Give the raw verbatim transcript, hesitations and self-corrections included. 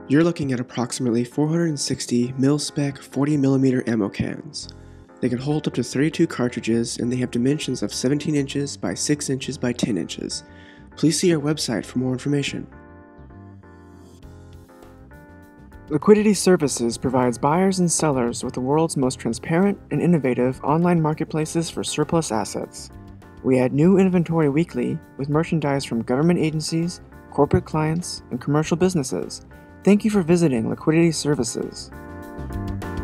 You're looking at approximately four hundred sixty Mil-Spec forty millimeter ammo cans. They can hold up to thirty-two cartridges and they have dimensions of seventeen inches by six inches by ten inches. Please see our website for more information. Liquidity Services provides buyers and sellers with the world's most transparent and innovative online marketplaces for surplus assets. We add new inventory weekly with merchandise from government agencies, corporate clients, and commercial businesses. Thank you for visiting Liquidity Services.